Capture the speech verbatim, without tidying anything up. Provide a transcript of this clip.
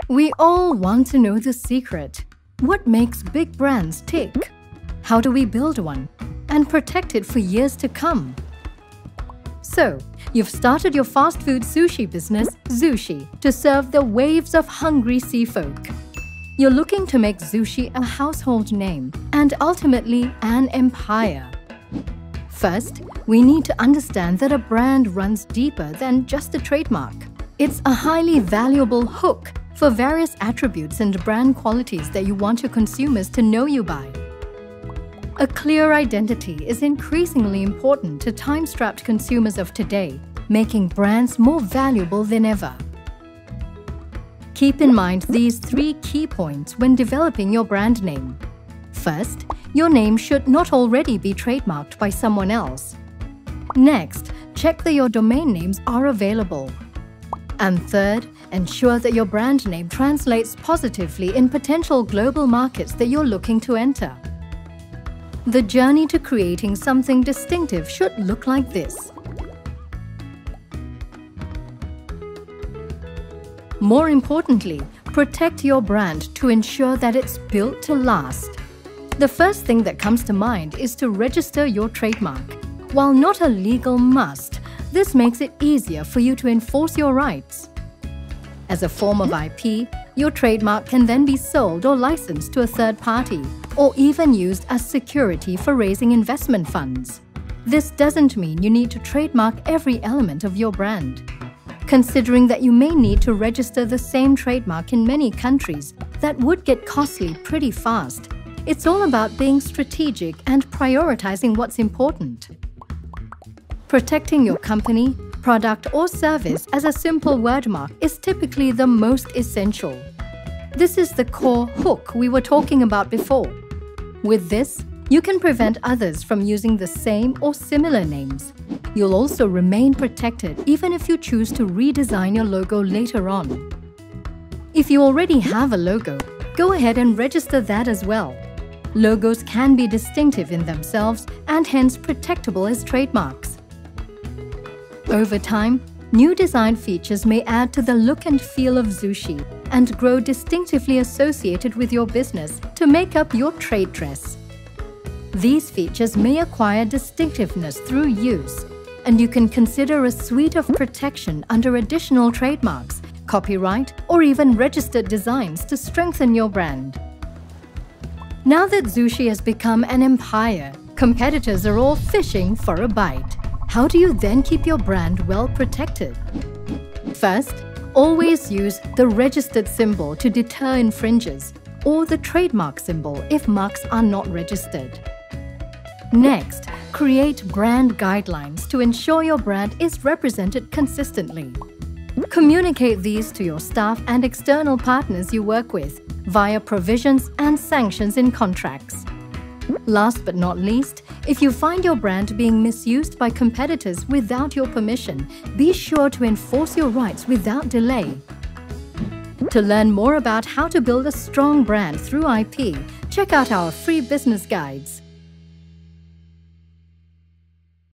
We all want to know the secret. What makes big brands tick? How do we build one and protect it for years to come? So, you've started your fast food sushi business, Zushi, to serve the waves of hungry sea folk. You're looking to make Zushi a household name and ultimately an empire. First, we need to understand that a brand runs deeper than just a trademark. It's a highly valuable hook for various attributes and brand qualities that you want your consumers to know you by. A clear identity is increasingly important to time-strapped consumers of today, making brands more valuable than ever. Keep in mind these three key points when developing your brand name. First, your name should not already be trademarked by someone else. Next, check that your domain names are available. And third, ensure that your brand name translates positively in potential global markets that you're looking to enter. The journey to creating something distinctive should look like this. More importantly, protect your brand to ensure that it's built to last. The first thing that comes to mind is to register your trademark. While not a legal must, this makes it easier for you to enforce your rights. As a form of I P, your trademark can then be sold or licensed to a third party, or even used as security for raising investment funds. This doesn't mean you need to trademark every element of your brand. Considering that you may need to register the same trademark in many countries, that would get costly pretty fast. It's all about being strategic and prioritizing what's important. Protecting your company, product, or service as a simple wordmark is typically the most essential. This is the core hook we were talking about before. With this, you can prevent others from using the same or similar names. You'll also remain protected even if you choose to redesign your logo later on. If you already have a logo, go ahead and register that as well. Logos can be distinctive in themselves and hence protectable as trademarks. Over time, new design features may add to the look and feel of Zushi and grow distinctively associated with your business to make up your trade dress. These features may acquire distinctiveness through use, and you can consider a suite of protection under additional trademarks, copyright, or even registered designs to strengthen your brand. Now that Zushi has become an empire, competitors are all fishing for a bite. How do you then keep your brand well protected? First, always use the registered symbol to deter infringers, or the trademark symbol if marks are not registered. Next, create brand guidelines to ensure your brand is represented consistently. Communicate these to your staff and external partners you work with via provisions and sanctions in contracts. Last but not least, if you find your brand being misused by competitors without your permission, be sure to enforce your rights without delay. To learn more about how to build a strong brand through I P, check out our free business guides.